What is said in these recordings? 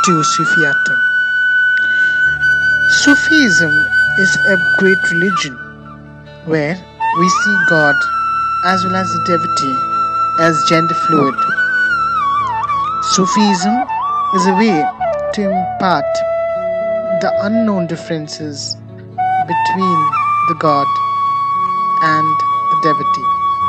to Sufism. Sufism is a great religion where we see God as well as the devotee as gender fluid. Sufism is a way to impart the unknown differences between the God and the devotee.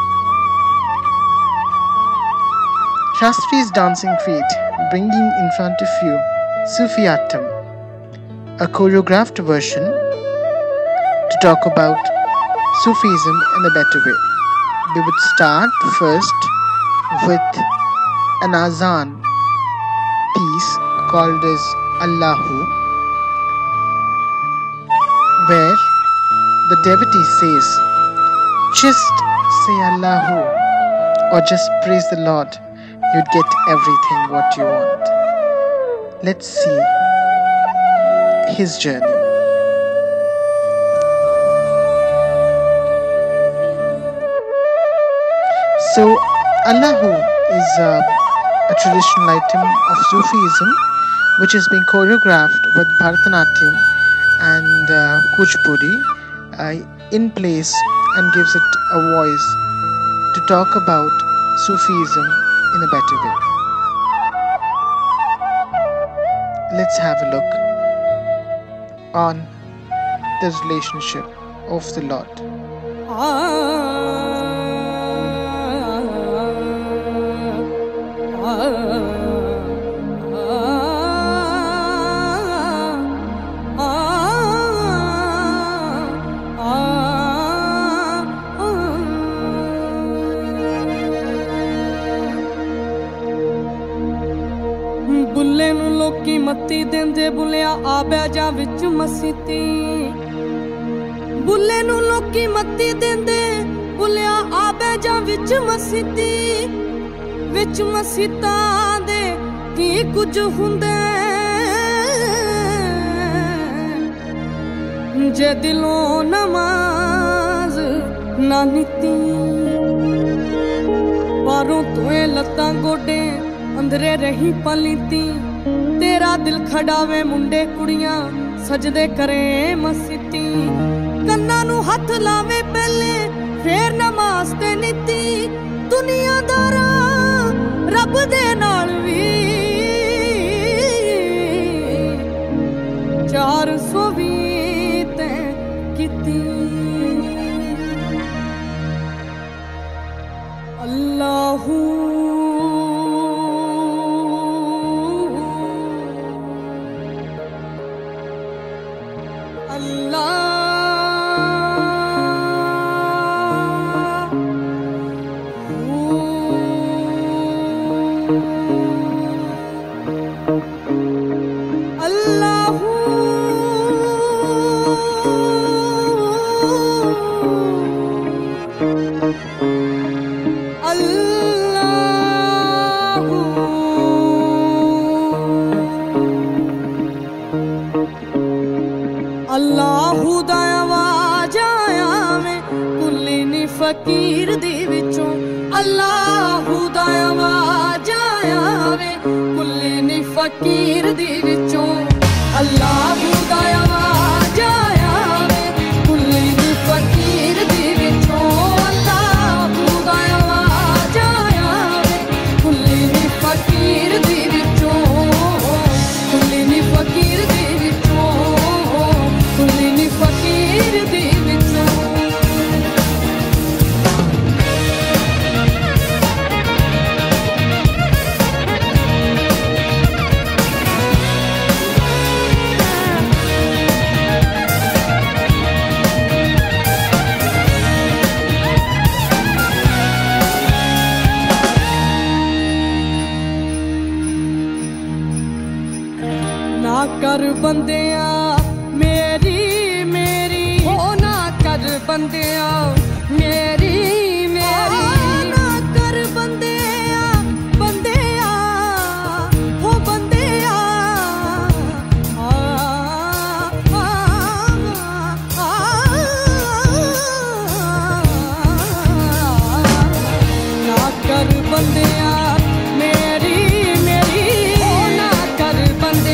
Shastri's dancing feet bringing in front of you Sufism, a choreographed version to talk about Sufism in a better way. We would start first with an azan piece called as Allahu, where the devotee says, just say Allahu or just praise the Lord, you'd get everything what you want. Let's see his journey. So, Allahu is a traditional item of Sufism which has been choreographed with Bharatanatyam and Kuchipudi in place and gives it a voice to talk about Sufism in a better way. Let's have a look on the relationship of the Lord. Bulleh नू लोकी मत्ती देंदे बुलिया आ बै जा विच मसीती बुल्ले नू लोकी मत्ती देंदे बुलिया आ बै जा विच मसीतां दे की कुछ हुंदे जे दिलों नमाज ना नीती बारों तुए लत्तां गोडे अंदरे रही पलीती तेरा दिल खड़ावे मुंडे कुड़ियां सजदे करे मसीती कन्ना नू हथ लावे पहले फेर नमाज ते नीती दुनियादारा रब दे नाल वी 420 ते कीती अल्लाहू अल्लाहू दा आवाज आया में कुल्ली नी फकीर दी विचों अल्लाहू दा आवाज आया में कुल्ली नी फकीर दी विचों अल्लाहू दा आवाज आया में कुल्ली नी फकीर दी विचों अल्लाहू दा आवाज आया में कुल्ली नी फकीर दी विचों कुल्ली नी फकीर दी विचों कुल्ली नी फकीर दी विचों ना कर बंदिया मेरी मेरी हो ना कर बंदिया मेरी मेरी ना कर बंदिया बंदिया हो बंदिया ना कर बंदिया मेरी मेरी हो ना कर बंदिया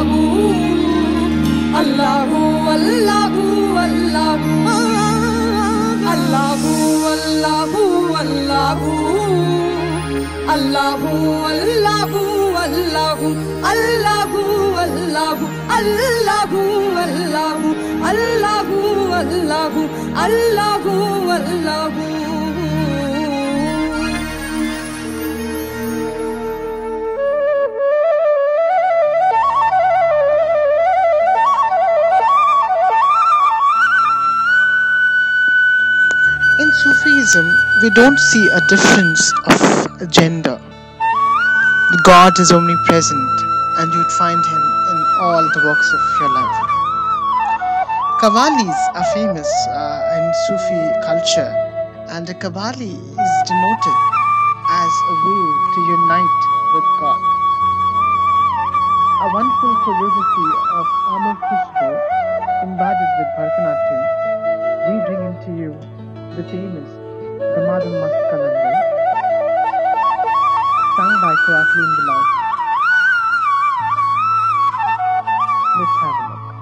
Allahu Allahu Allahu Allahu Allahu Allahu Allahu Allahu Allahu Allahu Allahu Allahu Allahu Allahu Allahu Allahu Allahu. In Sufism, we don't see a difference of gender. God is omnipresent and you'd find him in all the walks of your life. Qawwalis are famous in Sufi culture, and a Qawwali is denoted as a way to unite with God. A wonderful choreography of Amar Khushro embodied with Bharatanatyam, we bring into you the famous Damadam Mast Kalandar, sung by Karakleen Bilal. Let's have a look.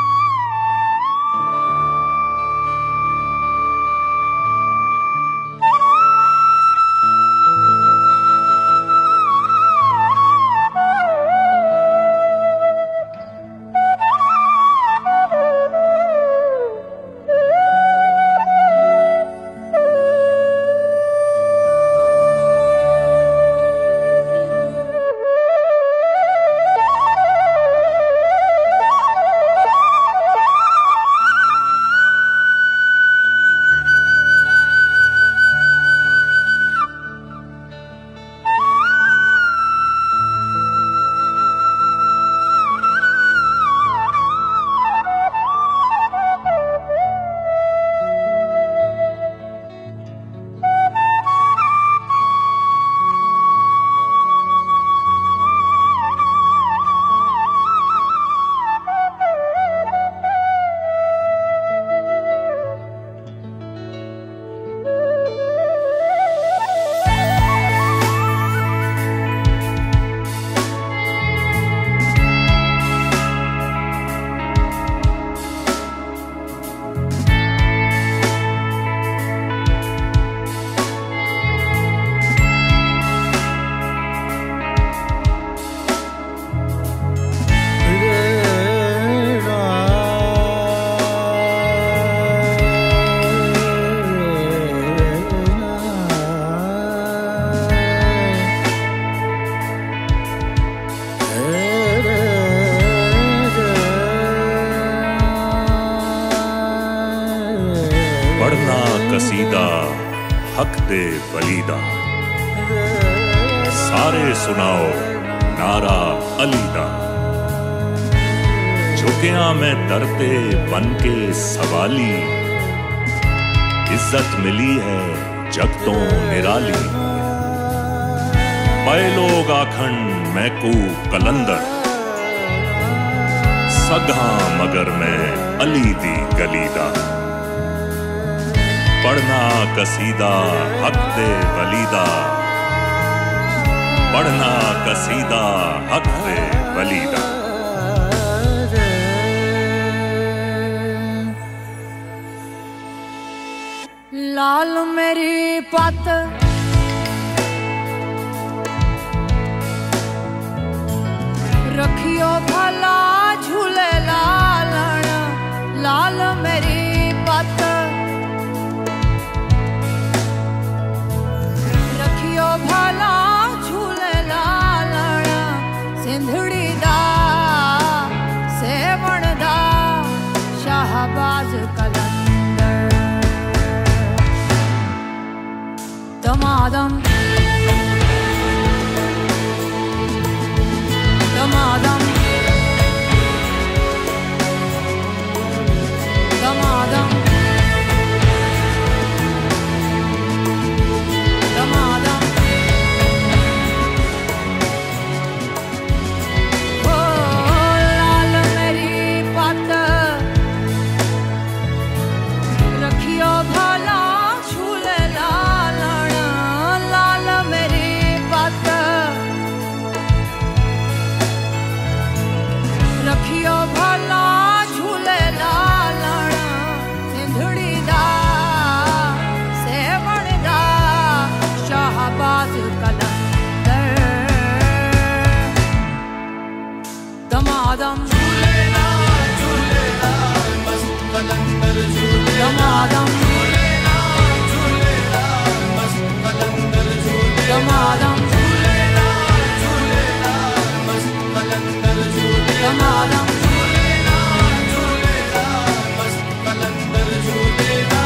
पढ़ना कसीदा हक दे वलीदा, सारे सुनाओ नारा अलीदा। झुकिया मैं दरते बन के सवाली, इज्जत मिली है जग तो निराली। पै लोग आखन मैं कू कलंदर, सगा मगर मैं अली दी गलीदा। पढ़ना कसीदा हक दे वलीदा, पढ़ना कसीदा हक दे वलीदा। लाल मेरी पत रखियो भला झूले लालन, लाल मेरी पत रखियो भला झूले लालन। सिंधड़ी दा सेवण दा शाहबाज कलंदर। दमादम दमादम दमादम दमादम। ओ लाल मेरी पत रखियो भला झूले लालन, आयो भला झूले लालण सिंधड़ी दा सेवण दा शाहबाज कलंदर दमादम झूलेला झूलेला मस्त कलंदर झूले दमादम झूलेला झूलेला मस्त कलंदर झूले दमादम झूलेला झूलेला मस्त कलंदर झूले दमादम झूलेला झूलेला मस्त कलंदर झूलेला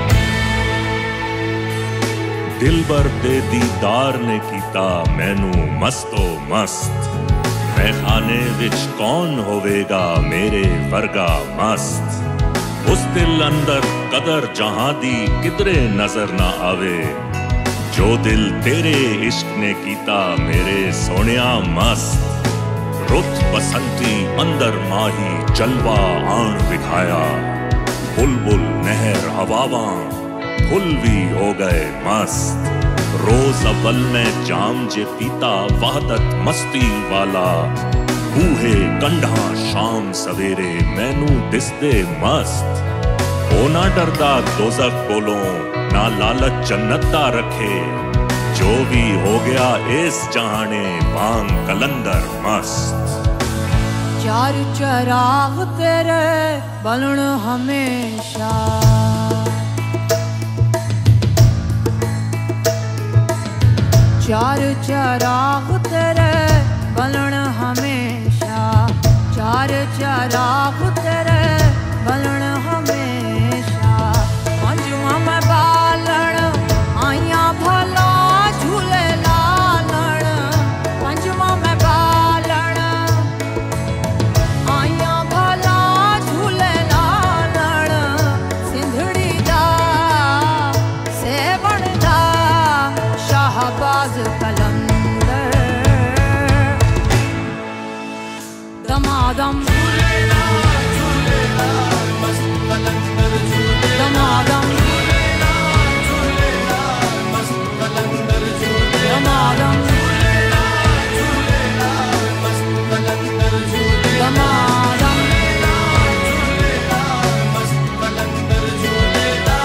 दिलबर दे दीदार ने कीता मैनू मस्तो मस्त मैखाने विच कौन होवेगा मेरे वर्गा मस्त उस दिल अंदर कदर जहां दी किधरे नजर ना आवे जो दिल तेरे इश्क ने कीता मेरे सोनिया मस्त रुत बसंती अंदर माही जलवा आन दिखाया बुलबुल नहर हवावां फुल भी हो गए मस्त रोज अव्वल ने जाम जे पीता वहदत मस्ती वाला बूहे कंढा शाम सवेरे मैनू दिसदे मस्त ओ ना डरदा दोज़ख कोलों ना लालच जन्नत दा रखे जो भी हो गया इस जहाने वांग कलंदर मस्त चार चराग तेरे बलण हमेशा चार चराग तेरे बलण हमेशा चार चराग तेरे बलण हमेशा पंजवा मैं बालण आया भला झूले लालण पंजवा मैं बालण आया भला झूले लालण सिंधड़ी दा सेवण दा शाहबाज कलंदर दमादम झूलेला झूलेला मस्त कलंदर झूले दमादम झूलेला झूलेला मस्त कलंदर झूले दमादम झूलेला झूलेला मस्त कलंदर झूले दमादम झूलेला झूलेला मस्त कलंदर झूले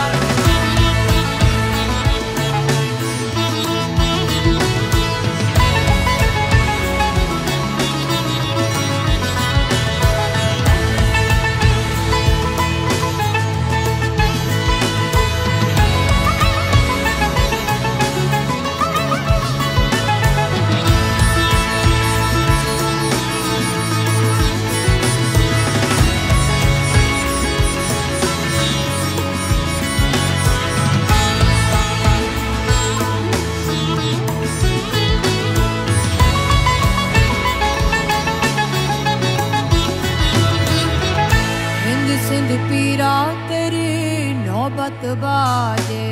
सिंध पीरा तेरी नौबत बाजे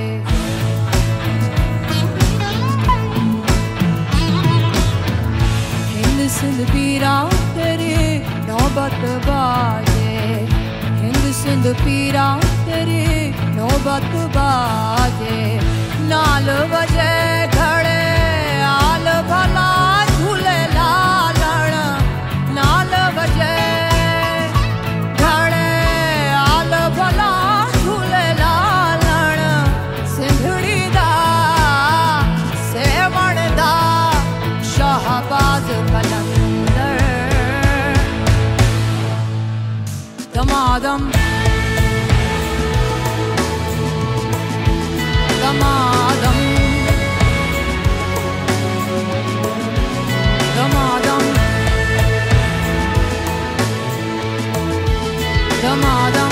हिंद सिंध पीरा तेरी नौबत बाजे हिंद सिंध पीरा तेरी नौबत बाजे नाल बजे घड़े आल भला झूले लालण नाल बजे शाहबाज कलंदर दमादम दमादम दमादम दमादम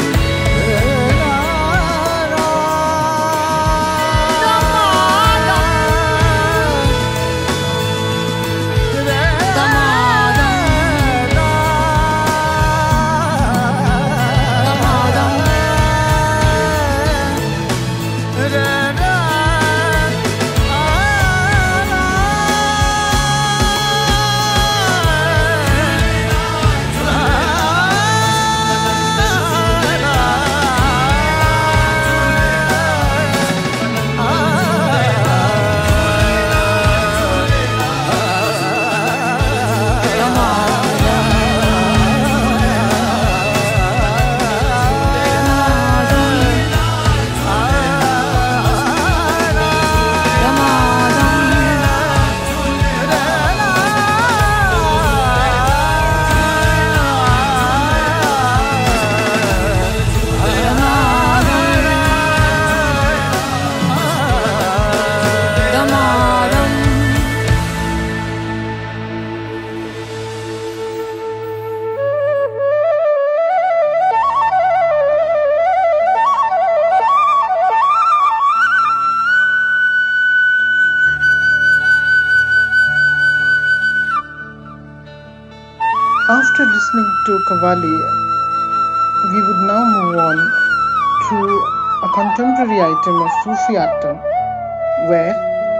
listening to Qawwali, we would now move on to a contemporary item of Sufiyattam, where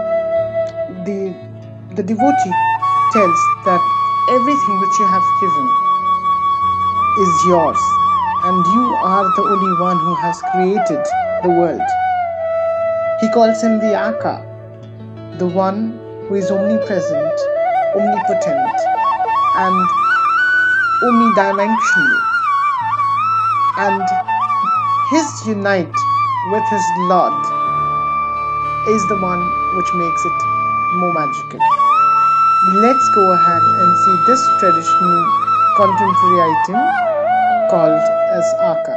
the devotee tells that everything which you have given is yours, and you are the only one who has created the world. He calls him the Aka, the one who is omnipresent, omnipotent, and omnidimensional. And his unite with his Lord is the one which makes it more magical. Let's go ahead and see this traditional contemporary item called as Aka.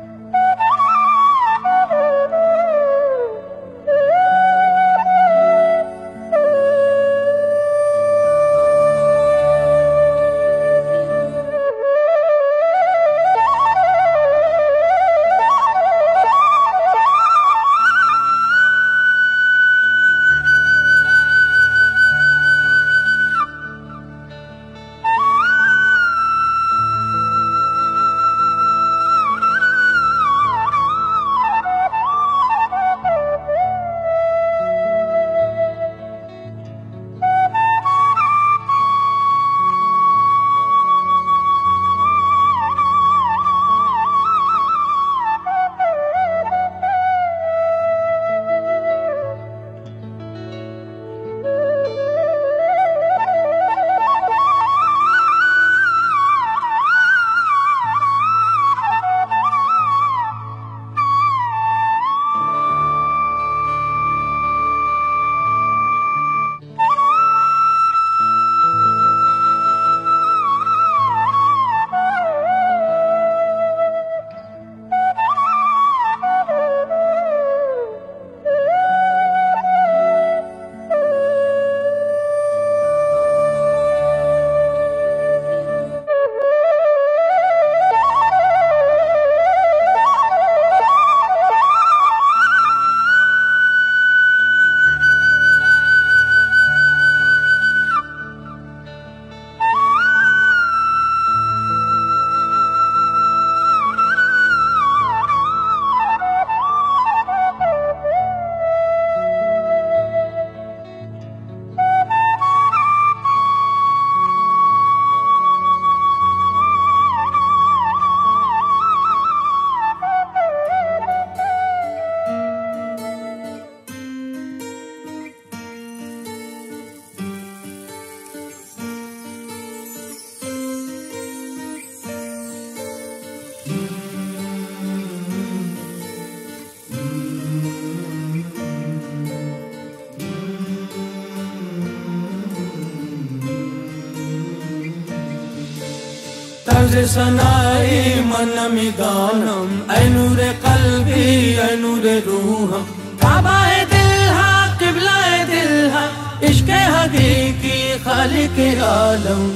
तर्ज सनाई मन मिदानम ऐ नूरे कल्बी ऐ नूरे रूहम काबाए दिल हा किबलाए दिल हा इश्क़ हकीकी खालिक आलम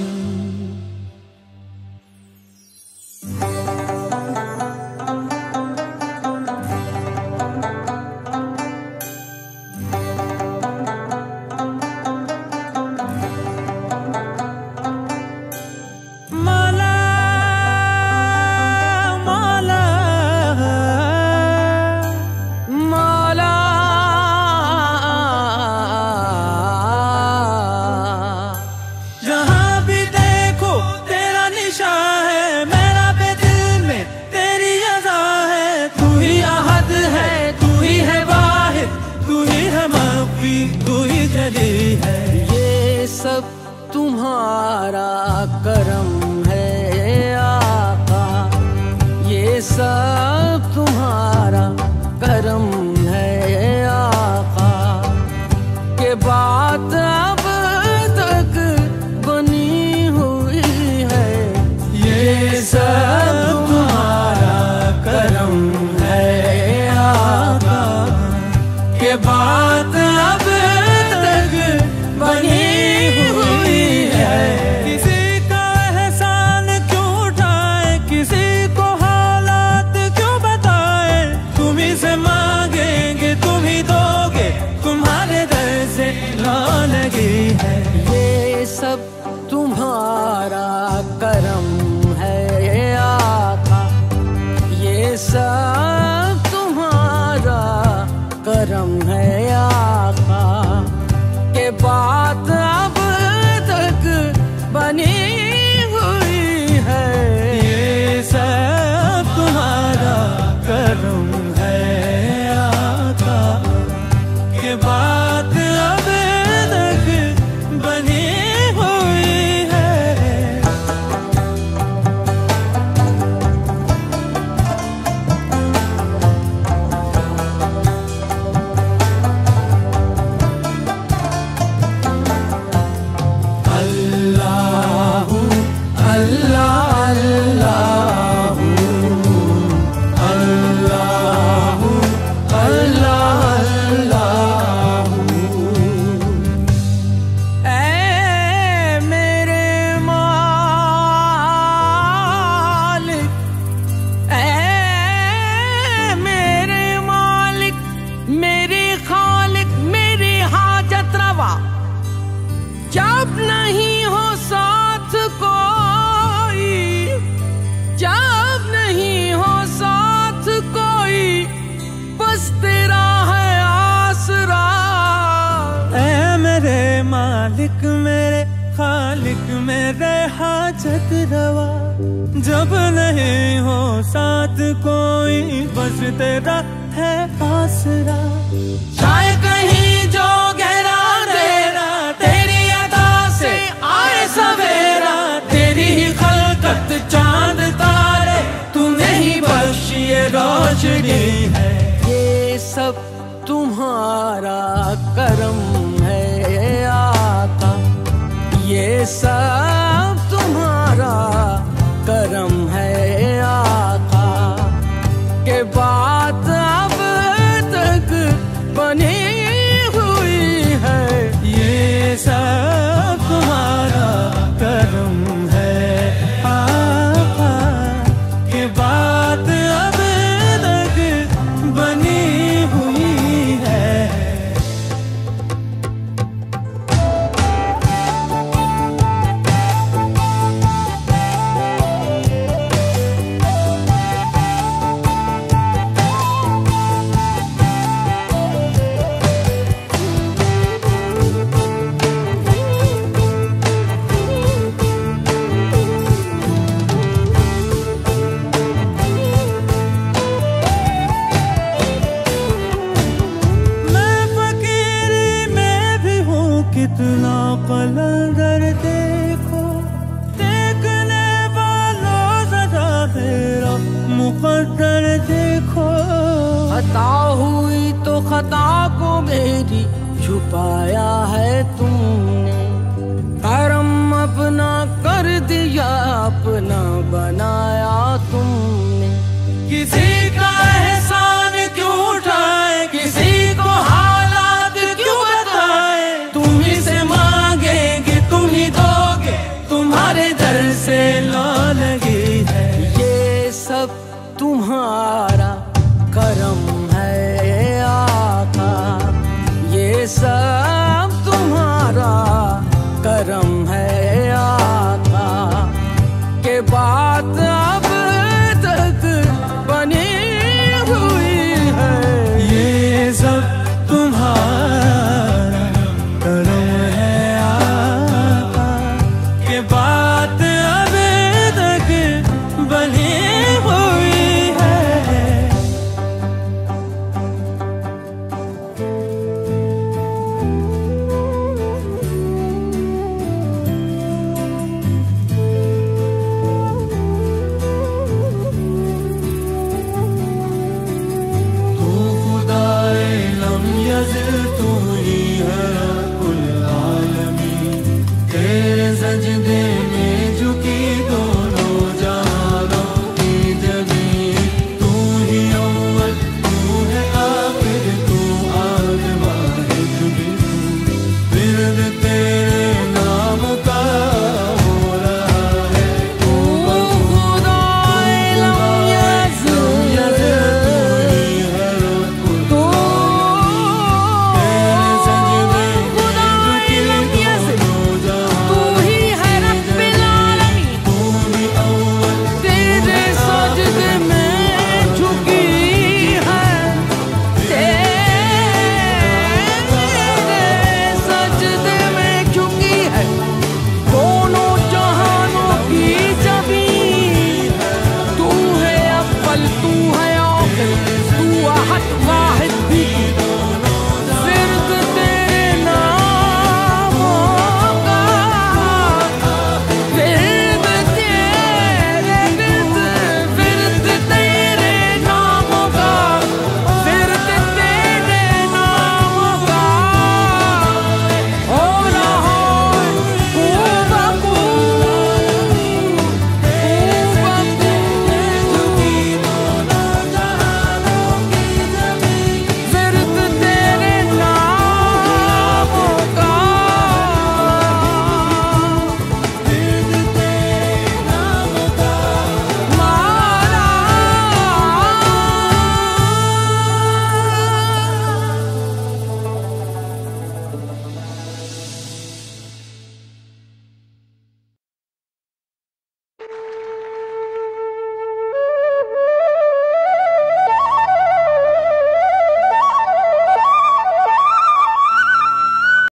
जहां भी मेरे हाजत रवा। जब नहीं हो साथ कोई बस तेरा है आसरा। चाहे कहीं जो गहरा अंधेरा तेरी अदा से आए सवेरा। तेरी ही खलकत चांद तारे तूने ही बख्शी ये रोशनी है। ये सब तुम्हारा करम है आका। ये सब तुम्हारा करम है आका। के बात अब तक बनी हुई है। ये सब तुम्हारा करम है आका। के बात अब तक बनी हुई है। कितना कलंदर देखो देखने वालों सदा तेरा मुकद्दर देखो। खता हुई तो खता को मेरी छुपाया है तुमने। करम अपना कर दिया अपना बनाया तुमने। किसी का एहसान क्यों उठाए किसी को हालात क्यों बताए। तुम ही से मांगेंगे तुम ही दोगे तुम्हारे दर से ला लगी है। ये सब तुम्हारा